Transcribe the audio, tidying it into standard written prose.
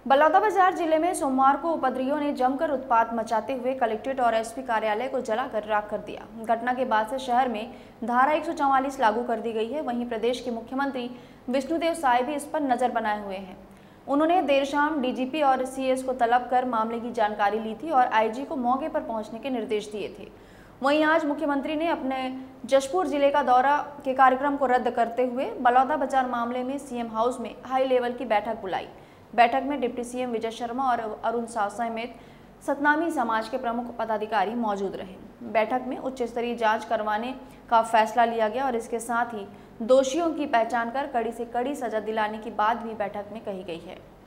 बलौदाबाजार जिले में सोमवार को उपद्रवियों ने जमकर उत्पात मचाते हुए कलेक्ट्रेट और एसपी कार्यालय को जलाकर राख कर दिया। घटना के बाद से शहर में धारा 144 लागू कर दी गई है। वहीं प्रदेश के मुख्यमंत्री विष्णुदेव साय भी इस पर नजर बनाए हुए हैं। उन्होंने देर शाम डीजीपी और सीएस को तलब कर मामले की जानकारी ली थी और आईजी को मौके पर पहुंचने के निर्देश दिए थे। वहीं आज मुख्यमंत्री ने अपने जशपुर जिले का दौरा के कार्यक्रम को रद्द करते हुए बलौदाबाजार मामले में सीएम हाउस में हाई लेवल की बैठक बुलाई। बैठक में डिप्टी सीएम विजय शर्मा और अरुण साव समेत सतनामी समाज के प्रमुख पदाधिकारी मौजूद रहे। बैठक में उच्च स्तरीय जांच करवाने का फैसला लिया गया और इसके साथ ही दोषियों की पहचान कर कड़ी से कड़ी सजा दिलाने की बात भी बैठक में कही गई है।